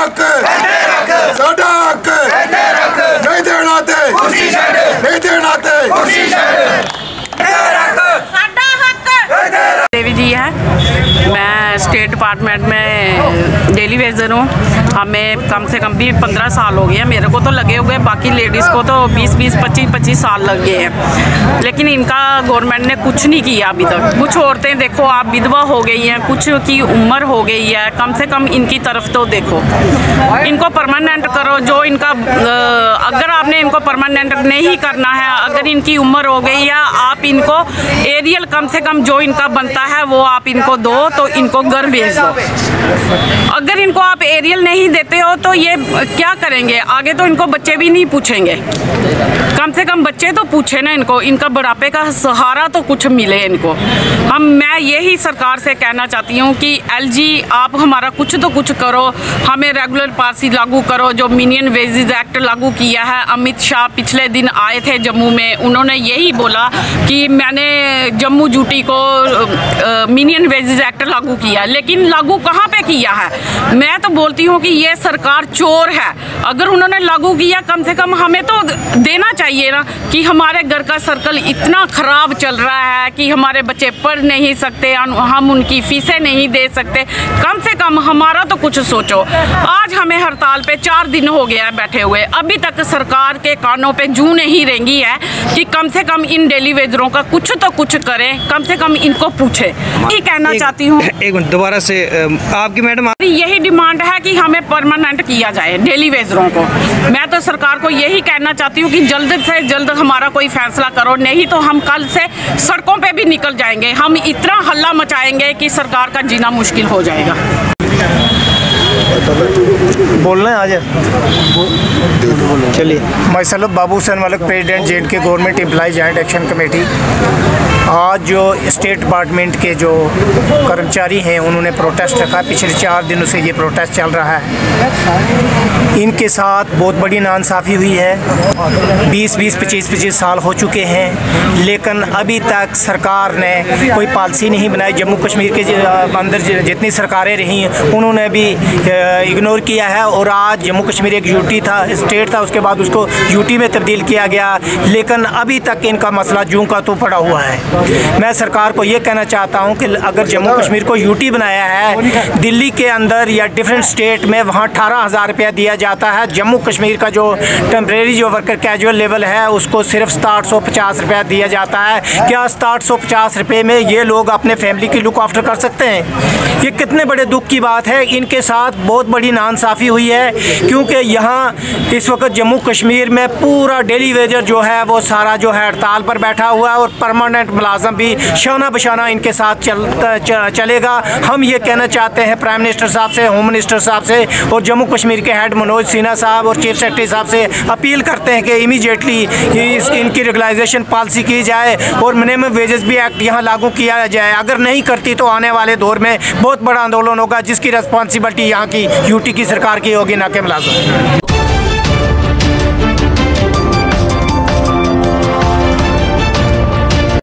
हक साडा हक नहीं देना ते नहीं देना ते देवी जी है। मैं स्टेट डिपार्टमेंट में डेली वेजर हूँ। हमें कम से कम भी 15 साल हो गए हैं। मेरे को तो लगे हुए, बाकी लेडीज़ को तो 20-20, 25-25 साल लग गए हैं, लेकिन इनका गवर्नमेंट ने कुछ नहीं किया अभी तक। कुछ औरतें देखो आप विधवा हो गई हैं, कुछ की उम्र हो गई है, कम से कम इनकी तरफ तो देखो। इनको परमानेंट करो। जो इनका अगर आपने इनको परमानेंट नहीं करना है, अगर इनकी उम्र हो गई है, आप इनको एरियल कम से कम जो इनका बनता है वो आप इनको दो, तो इनको घर भेज दो। अगर इनको आप एरियल नहीं देते हो तो ये क्या करेंगे आगे? तो इनको बच्चे भी नहीं पूछेंगे। कम से कम बच्चे तो पूछे ना इनको, इनका बुढ़ापे का सहारा तो कुछ मिले इनको। मैं यही सरकार से कहना चाहती हूँ कि LG आप हमारा कुछ तो कुछ करो, हमें रेगुलर पॉलिसी लागू करो। जो मिनिमम वेजेस एक्ट लागू किया है, अमित शाह पिछले दिन आए थे जम्मू में, उन्होंने यही बोला कि मैंने जम्मू यूटी को मिनिमम वेजेस एक्ट लागू किया, लेकिन लागू कहाँ पे किया है? मैं तो बोलती हूँ कि ये सरकार चोर है। अगर उन्होंने लागू किया, कम से कम हमें तो देना चाहिए ना कि हमारे घर का सर्कल इतना ख़राब चल रहा है कि हमारे बच्चे पढ़ नहीं सकते, हम उनकी फीसें नहीं दे सकते। कम से कम हमारा तो कुछ सोचो। आज हमें हड़ताल पे 4 दिन हो गया है बैठे हुए, अभी तक सरकार के कानों पे जूं नहीं रेंगी है कि कम से कम इन डेली वेजरों का कुछ तो कुछ करें, कम से कम इनको पूछे। यही कहना चाहती हूँ। एक मिनट दोबारा से आपकी मैडम। यही डिमांड है कि हमें परमानेंट किया जाए डेली वेजरों को। मैं तो सरकार को यही कहना चाहती हूँ कि जल्द से जल्द हमारा कोई फैसला करो, नहीं तो हम कल से सड़कों पे भी निकल जाएंगे। हम इतना हल्ला मचाएंगे कि सरकार का जीना मुश्किल हो जाएगा। बोलना है आज। चलिए। Myself Babu Hussain Malik, president J&K government employ joint action committee. आज जो स्टेट डिपार्टमेंट के जो कर्मचारी हैं उन्होंने प्रोटेस्ट रखा। पिछले 4 दिनों से ये प्रोटेस्ट चल रहा है। इनके साथ बहुत बड़ी नाइंसाफ़ी हुई है। 20-20, 25-25 साल हो चुके हैं, लेकिन अभी तक सरकार ने कोई पॉलिसी नहीं बनाई। जम्मू कश्मीर के अंदर जितनी सरकारें रही उन्होंने भी इग्नोर किया है। और आज जम्मू कश्मीर एक यूटी था, स्टेट था, उसके बाद उसको यूटी में तब्दील किया गया, लेकिन अभी तक इनका मसला जूं का तो पड़ा हुआ है। मैं सरकार को ये कहना चाहता हूँ कि अगर जम्मू कश्मीर को यूटी बनाया है, दिल्ली के अंदर या डिफरेंट स्टेट में वहाँ 18,000 रुपया दिया जाता है। जम्मू कश्मीर का जो टेम्परेरी जो वर्कर कैजुअल लेवल है उसको सिर्फ 750 रुपया दिया जाता है। क्या 750 रुपये में ये लोग अपने फैमिली की लुक आफ्टर कर सकते हैं? ये कितने बड़े दुख की बात है। इनके साथ बहुत बड़ी नाइंसाफ़ी हुई है, क्योंकि यहाँ इस वक्त जम्मू कश्मीर में पूरा डेली वेजर जो है वो सारा जो है हड़ताल पर बैठा हुआ है, और परमानेंट मुलाजम भी शाना बशाना इनके साथ चलेगा। हम ये कहना चाहते हैं प्राइम मिनिस्टर साहब से, होम मिनिस्टर साहब से और जम्मू कश्मीर के हेड मनोज सिन्हा साहब और चीफ सेक्रेटरी साहब से अपील करते हैं कि इमीडिएटली इनकी रेगुलाइजेशन पॉलिसी की जाए और मिनिमम वेजेस भी एक्ट यहाँ लागू किया जाए। अगर नहीं करती तो आने वाले दौर में बहुत बड़ा आंदोलन होगा, जिसकी रिस्पॉन्सिबिलिटी यहाँ की यूटी की सरकार की होगी, ना कि मुलाजिम।